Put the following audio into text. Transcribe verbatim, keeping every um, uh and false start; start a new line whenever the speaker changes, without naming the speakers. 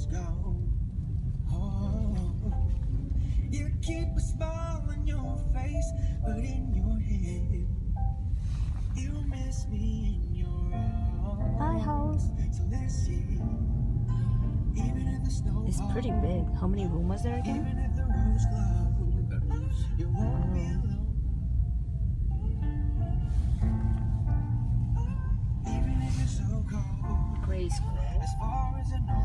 go. Oh, you keep a smile on your face, but in your head, you miss me in your arms.
Hi, house.
So let's see. Even if the snow
It's pretty big. How many rooms was there again?
even if the roof's closed, you won't be alone. Even if you're so cold,
Grade school.
as far as I know.